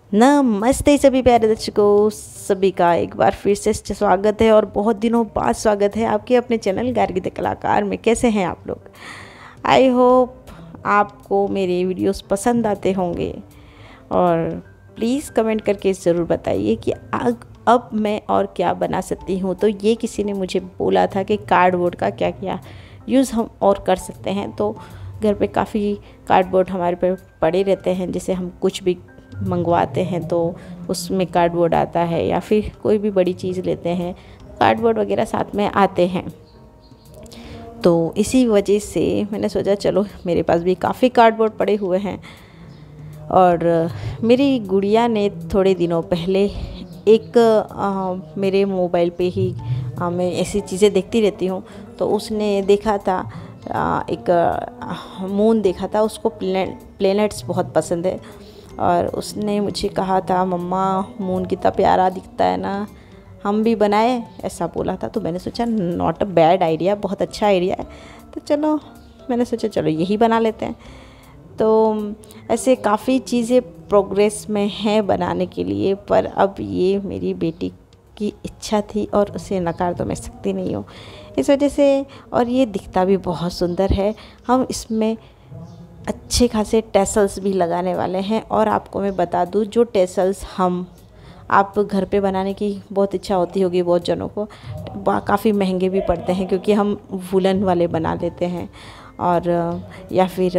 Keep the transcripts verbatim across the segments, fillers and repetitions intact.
नमस्ते सभी प्यारे दर्शकों, सभी का एक बार फिर से स्वागत है और बहुत दिनों बाद स्वागत है आपके अपने चैनल गार्गी द कलाकार में। कैसे हैं आप लोग? आई होप आपको मेरे वीडियोस पसंद आते होंगे और प्लीज़ कमेंट करके ज़रूर बताइए कि अब अब मैं और क्या बना सकती हूँ। तो ये किसी ने मुझे बोला था कि कार्डबोर्ड का क्या क्या यूज़ हम और कर सकते हैं। तो घर पे काफ़ी कार्डबोर्ड हमारे पे पड़े रहते हैं, जैसे हम कुछ भी मंगवाते हैं तो उसमें कार्डबोर्ड आता है, या फिर कोई भी बड़ी चीज़ लेते हैं कार्डबोर्ड वगैरह साथ में आते हैं। तो इसी वजह से मैंने सोचा चलो मेरे पास भी काफ़ी कार्डबोर्ड पड़े हुए हैं। और मेरी गुड़िया ने थोड़े दिनों पहले एक आ, मेरे मोबाइल पे ही आ, मैं ऐसी चीज़ें देखती रहती हूँ, तो उसने देखा था आ, एक आ, मून देखा था। उसको प्लेनेट प्लेनेट्स बहुत पसंद है और उसने मुझे कहा था, मम्मा मून कितना प्यारा दिखता है ना, हम भी बनाए, ऐसा बोला था। तो मैंने सोचा नॉट अ बैड आइडिया, बहुत अच्छा आइडिया है। तो चलो मैंने सोचा चलो यही बना लेते हैं। तो ऐसे काफ़ी चीज़ें प्रोग्रेस में हैं बनाने के लिए, पर अब ये मेरी बेटी की इच्छा थी और उसे नकार तो मैं सकती नहीं हूँ, इस वजह से। और ये दिखता भी बहुत सुंदर है। हम इसमें अच्छे खासे टेसल्स भी लगाने वाले हैं। और आपको मैं बता दूं, जो टेसल्स हम आप घर पे बनाने की बहुत इच्छा होती होगी बहुत जनों को, काफ़ी महंगे भी पड़ते हैं, क्योंकि हम वुलन वाले बना लेते हैं और या फिर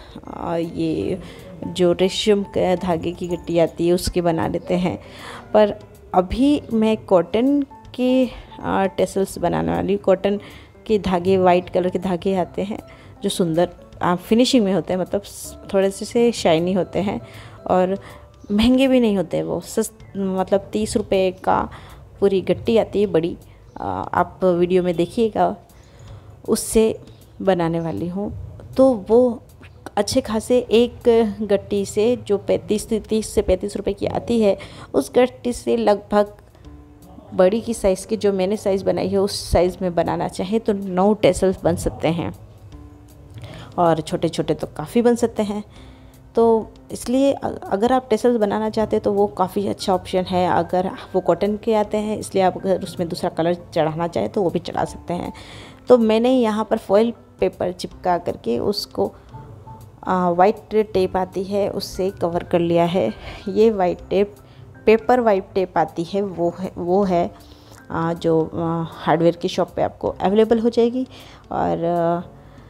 ये जो रेशम के धागे की गट्टी आती है उसके बना लेते हैं। पर अभी मैं कॉटन के टेसल्स बनाने वाली। कॉटन के धागे, वाइट कलर के धागे आते हैं जो सुंदर फिनिशिंग में होते हैं, मतलब थोड़े से शाइनी होते हैं और महंगे भी नहीं होते। वो सस्त मतलब तीस रुपए का पूरी गट्टी आती है बड़ी, आप वीडियो में देखिएगा, उससे बनाने वाली हूँ। तो वो अच्छे खासे एक गट्टी से जो पैंतीस तीस से पैंतीस रुपए की आती है, उस गट्टी से लगभग बड़ी की साइज़ की जो मैंने साइज़ बनाई है उस साइज़ में बनाना चाहे तो नौ टेसल्स बन सकते हैं, और छोटे छोटे तो काफ़ी बन सकते हैं। तो इसलिए अगर आप टेसल्स बनाना चाहते हैं तो वो काफ़ी अच्छा ऑप्शन है। अगर वो कॉटन के आते हैं, इसलिए आप अगर उसमें दूसरा कलर चढ़ाना चाहें तो वो भी चढ़ा सकते हैं। तो मैंने यहाँ पर फॉइल पेपर चिपका करके उसको वाइट टेप आती है उससे कवर कर लिया है। ये white tape, paper white tape आती है, वो है वो है आ, जो हार्डवेयर की शॉप पे आपको अवेलेबल हो जाएगी। और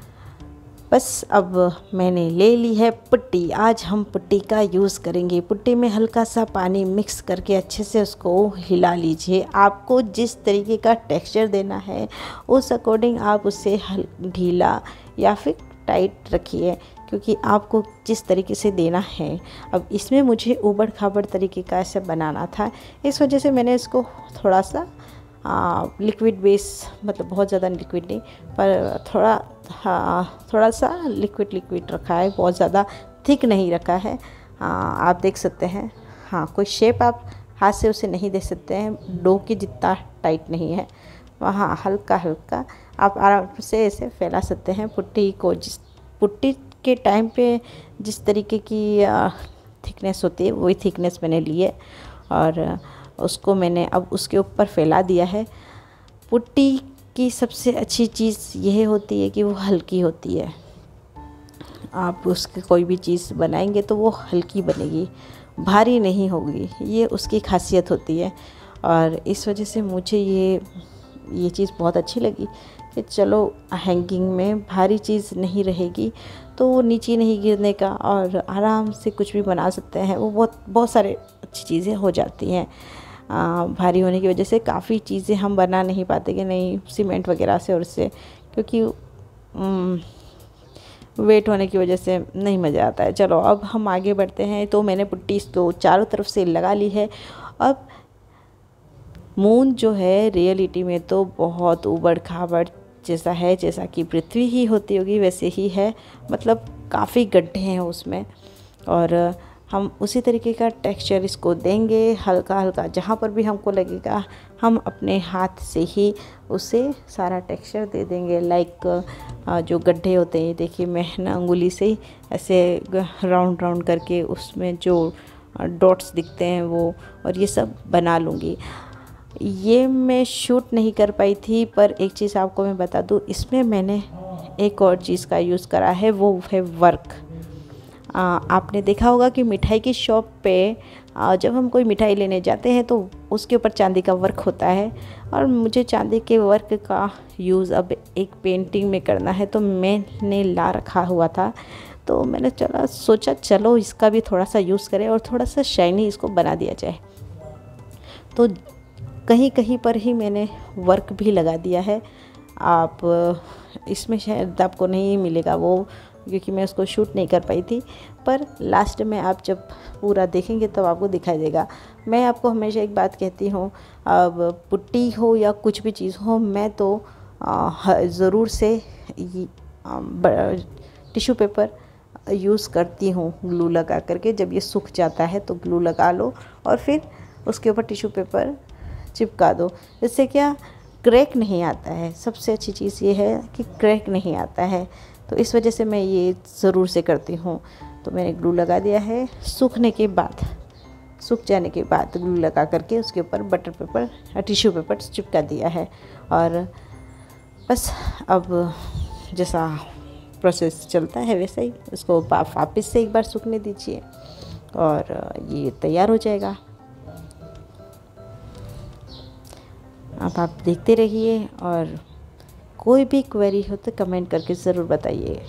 बस अब मैंने ले ली है पुट्टी। आज हम पुट्टी का यूज़ करेंगे। पुट्टी में हल्का सा पानी मिक्स करके अच्छे से उसको हिला लीजिए। आपको जिस तरीके का टेक्सचर देना है उस अकॉर्डिंग आप उसे ढीला या फिर टाइट रखिए, क्योंकि आपको जिस तरीके से देना है। अब इसमें मुझे ऊबड़ खाबड़ तरीके का ऐसे बनाना था, इस वजह से मैंने इसको थोड़ा सा लिक्विड बेस, मतलब बहुत ज़्यादा लिक्विड नहीं, पर थोड़ा हाँ थोड़ा सा लिक्विड लिक्विड रखा है, बहुत ज़्यादा थिक नहीं रखा है। हाँ आप देख सकते हैं। हाँ कोई शेप आप हाथ से उसे नहीं दे सकते हैं, डो के जितना टाइट नहीं है, वहाँ हल्का हल्का आप आराम से ऐसे फैला सकते हैं पुट्टी को। जिस पुट्टी के टाइम पे जिस तरीके की थिकनेस होती है वही थिकनेस मैंने ली है और उसको मैंने अब उसके ऊपर फैला दिया है। पुट्टी की सबसे अच्छी चीज़ यह होती है कि वो हल्की होती है। आप उसके कोई भी चीज़ बनाएंगे तो वो हल्की बनेगी, भारी नहीं होगी, ये उसकी खासियत होती है। और इस वजह से मुझे ये ये चीज़ बहुत अच्छी लगी कि चलो हैंगिंग में भारी चीज़ नहीं रहेगी तो वो नीचे नहीं गिरने का, और आराम से कुछ भी बना सकते हैं। वो बहुत बहुत सारे अच्छी चीज़ें हो जाती हैं। आ, भारी होने की वजह से काफ़ी चीज़ें हम बना नहीं पाते कि नहीं, सीमेंट वगैरह से और उससे, क्योंकि वेट होने की वजह से नहीं मज़ा आता है। चलो अब हम आगे बढ़ते हैं। तो मैंने पुट्टी तो चारों तरफ से लगा ली है। अब मून जो है रियलिटी में तो बहुत ऊबड़ खाबड़ जैसा है, जैसा कि पृथ्वी ही होती होगी वैसे ही है, मतलब काफ़ी गड्ढे हैं उसमें, और हम उसी तरीके का टेक्सचर इसको देंगे। हल्का हल्का जहाँ पर भी हमको लगेगा हम अपने हाथ से ही उसे सारा टेक्सचर दे देंगे। लाइक जो गड्ढे होते हैं, देखिए मैं ना अंगुली से ही ऐसे राउंड राउंड करके उसमें जो डॉट्स दिखते हैं वो, और ये सब बना लूँगी। ये मैं शूट नहीं कर पाई थी, पर एक चीज़ आपको मैं बता दूँ, इसमें मैंने एक और चीज़ का यूज़ करा है, वो है वर्क। आ, आपने देखा होगा कि मिठाई की शॉप पे आ, जब हम कोई मिठाई लेने जाते हैं तो उसके ऊपर चांदी का वर्क होता है, और मुझे चांदी के वर्क का यूज़ अब एक पेंटिंग में करना है, तो मैंने ला रखा हुआ था। तो मैंने चला सोचा चलो इसका भी थोड़ा सा यूज़ करें और थोड़ा सा शाइनी इसको बना दिया जाए। तो कहीं कहीं पर ही मैंने वर्क भी लगा दिया है। आप इसमें शायद आपको नहीं मिलेगा वो, क्योंकि मैं उसको शूट नहीं कर पाई थी, पर लास्ट में आप जब पूरा देखेंगे तब तो आपको दिखाई देगा। मैं आपको हमेशा एक बात कहती हूँ, अब पुट्टी हो या कुछ भी चीज़ हो, मैं तो ज़रूर से टिश्यू पेपर यूज़ करती हूँ ग्लू लगा करके। जब ये सूख जाता है तो ग्लू लगा लो और फिर उसके ऊपर टिश्यू पेपर चिपका दो। इससे क्या, क्रैक नहीं आता है। सबसे अच्छी चीज़ ये है कि क्रैक नहीं आता है, तो इस वजह से मैं ये ज़रूर से करती हूँ। तो मैंने ग्लू लगा दिया है। सूखने के बाद, सूख जाने के बाद ग्लू लगा करके उसके ऊपर बटर पेपर या टिश्यू पेपर चिपका दिया है। और बस अब जैसा प्रोसेस चलता है वैसे ही उसको वापस से एक बार सूखने दीजिए और ये तैयार हो जाएगा। अब आप देखते रहिए, और कोई भी क्वेरी हो तो कमेंट करके ज़रूर बताइए।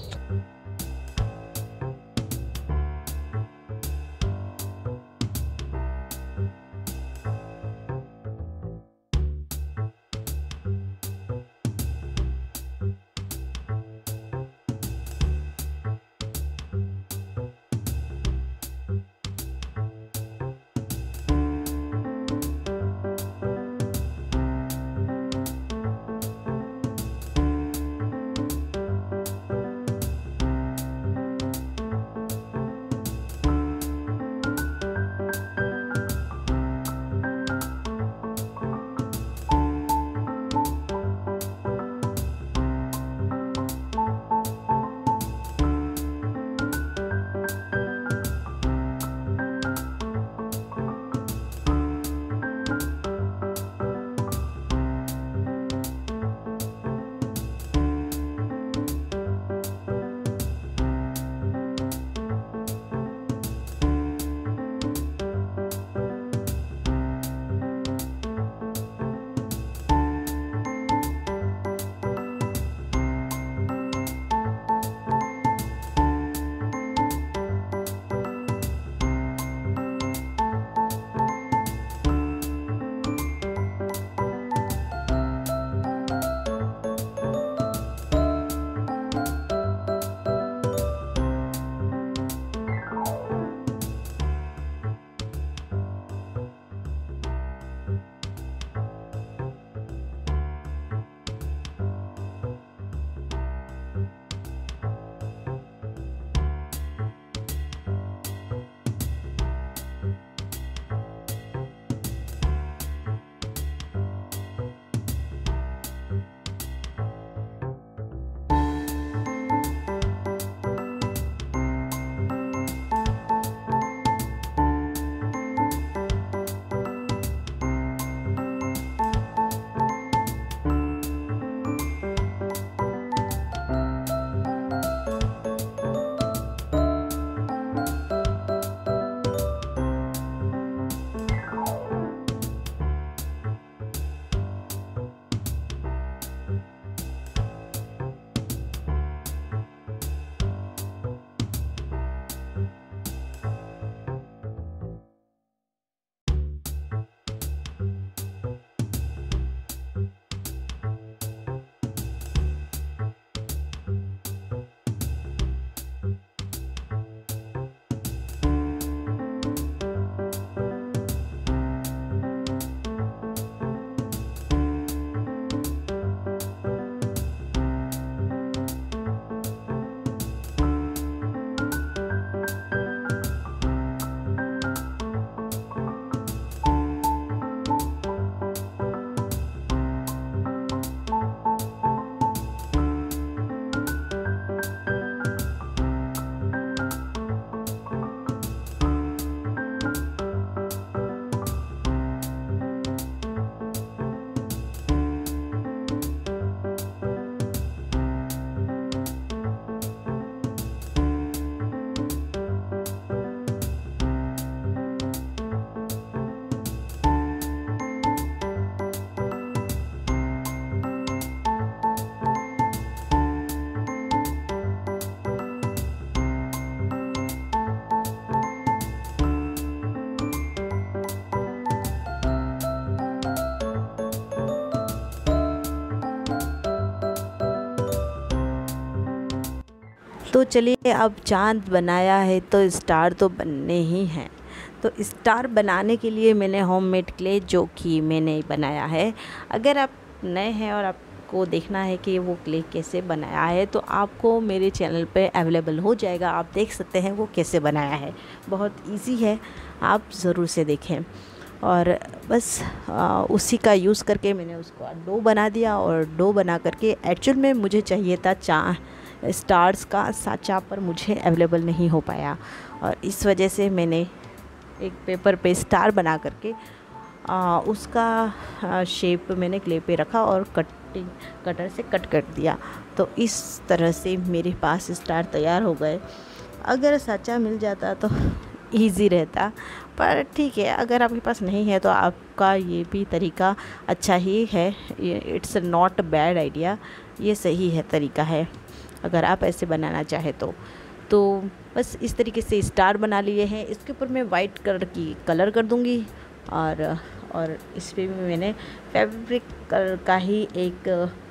तो चलिए, अब चाँद बनाया है तो स्टार तो बनने ही हैं। तो स्टार बनाने के लिए मैंने होममेड क्ले जो कि मैंने बनाया है। अगर आप नए हैं और आपको देखना है कि वो क्ले कैसे बनाया है तो आपको मेरे चैनल पे अवेलेबल हो जाएगा, आप देख सकते हैं वो कैसे बनाया है। बहुत इजी है, आप ज़रूर से देखें। और बस आ, उसी का यूज़ करके मैंने उसको डो बना दिया। और डो बना करके एक्चुअल में मुझे चाहिए था चा स्टार्स का साँचा, पर मुझे अवेलेबल नहीं हो पाया और इस वजह से मैंने एक पेपर पे स्टार बना करके आ, उसका आ, शेप मैंने क्ले पे रखा और कटिंग कटर से कट कर दिया। तो इस तरह से मेरे पास स्टार तैयार हो गए। अगर साँचा मिल जाता तो इजी रहता, पर ठीक है, अगर आपके पास नहीं है तो आपका ये भी तरीका अच्छा ही है। इट्स नॉट बैड आइडिया, ये सही है तरीका है अगर आप ऐसे बनाना चाहे तो। तो बस इस तरीके से स्टार बना लिए हैं। इसके ऊपर मैं वाइट कलर की कलर कर दूंगी और और इस पर भी मैंने फैब्रिक कलर का ही एक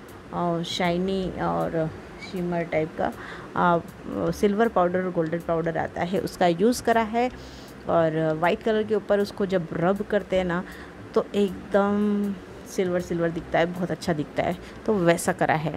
शाइनी और शिमर टाइप का आ, सिल्वर पाउडर और गोल्डन पाउडर आता है, उसका यूज़ करा है। और वाइट कलर के ऊपर उसको जब रब करते हैं ना तो एकदम सिल्वर सिल्वर दिखता है, बहुत अच्छा दिखता है। तो वैसा करा है।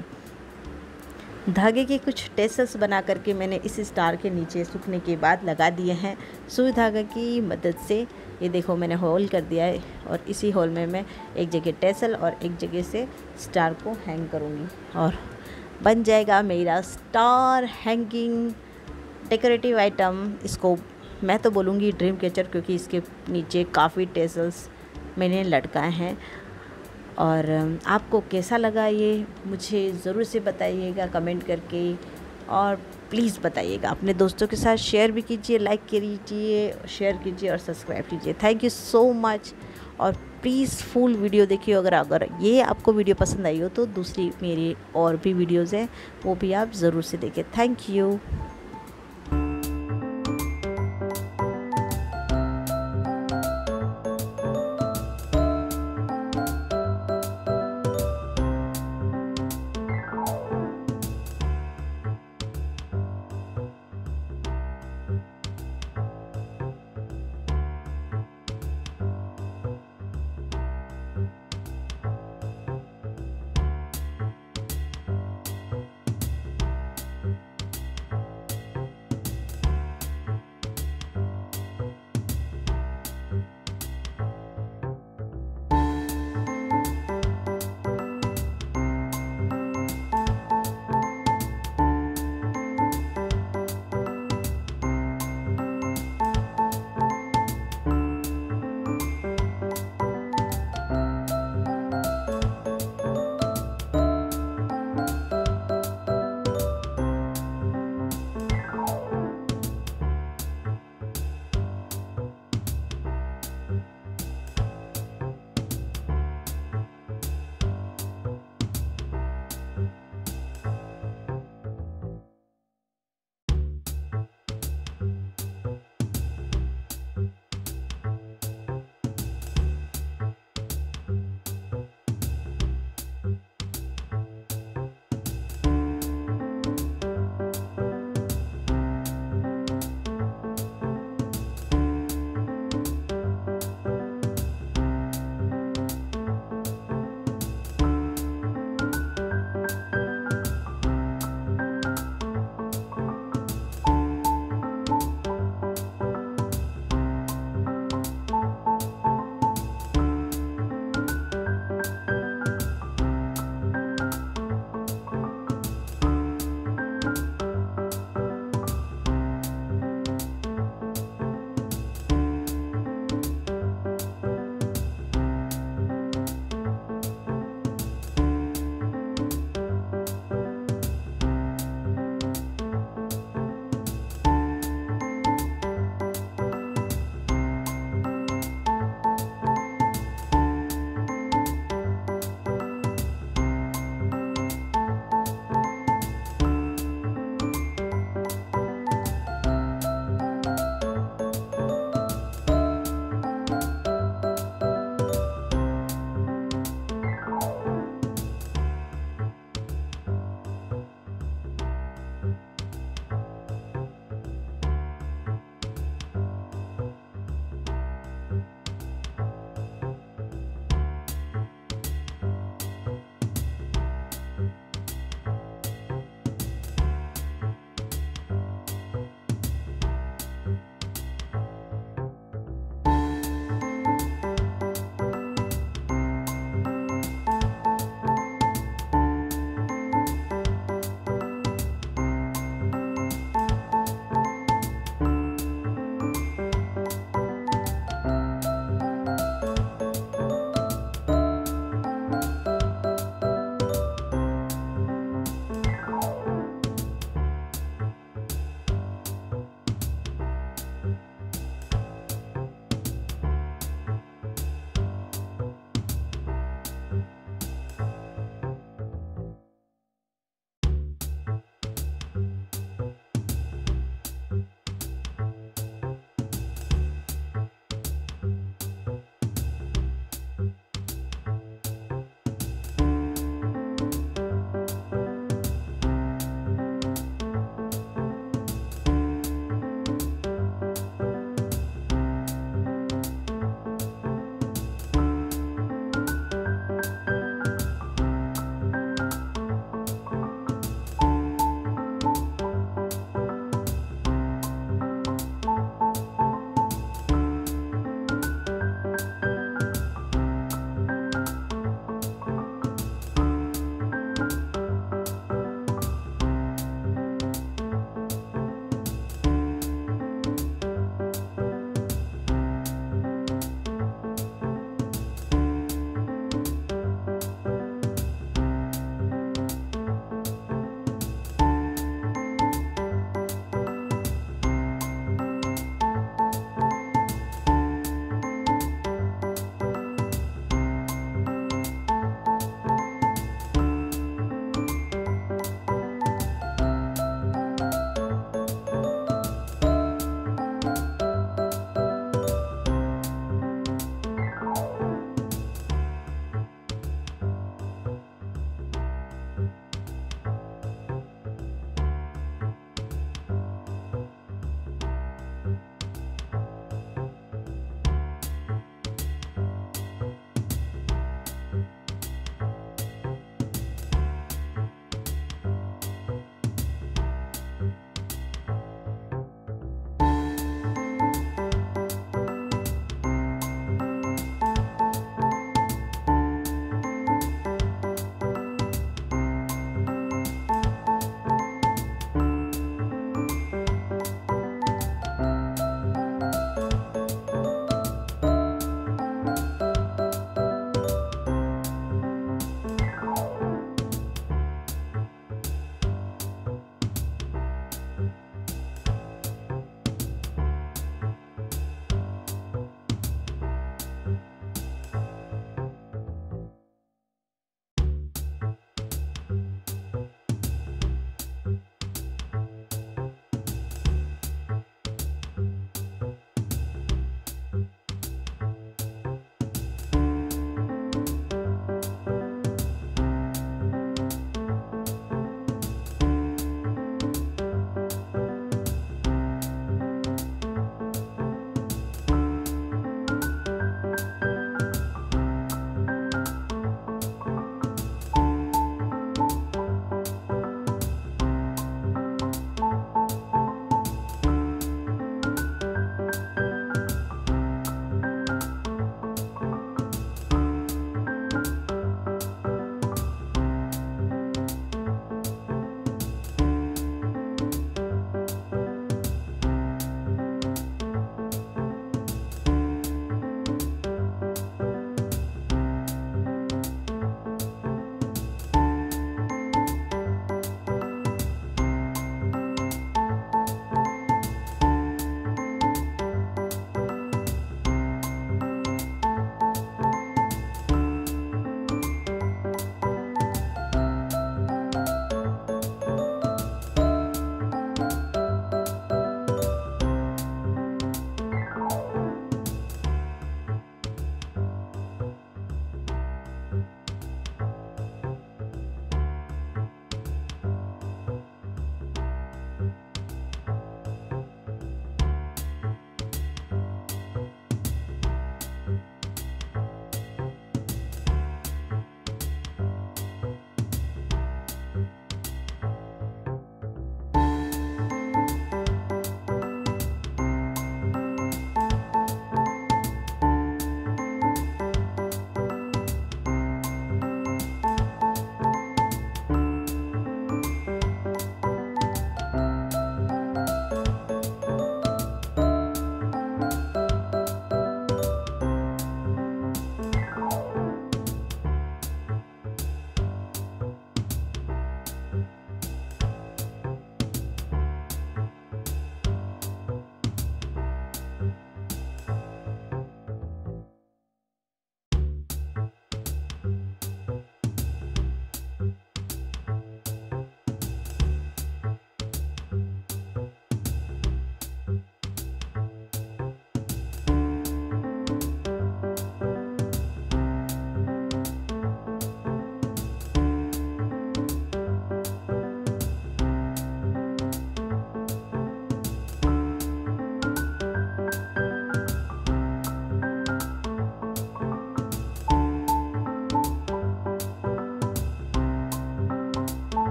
धागे के कुछ टेसल्स बना करके मैंने इस स्टार के नीचे सूखने के बाद लगा दिए हैं सुई धागे की मदद से। ये देखो, मैंने होल कर दिया है और इसी होल में मैं एक जगह टेसल और एक जगह से स्टार को हैंग करूँगी और बन जाएगा मेरा स्टार हैंगिंग डेकोरेटिव आइटम। इसको मैं तो बोलूँगी ड्रीम कैचर, क्योंकि इसके नीचे काफ़ी टेसल्स मैंने लटकाए हैं। और आपको कैसा लगा ये मुझे ज़रूर से बताइएगा कमेंट करके, और प्लीज़ बताइएगा अपने दोस्तों के साथ शेयर भी कीजिए, लाइक कीजिए, शेयर कीजिए और सब्सक्राइब कीजिए। Thank you so much. और प्लीज़ फुल वीडियो देखिए। अगर अगर ये आपको वीडियो पसंद आई हो तो दूसरी मेरी और भी वीडियोज़ हैं वो भी आप ज़रूर से देखें। Thank you.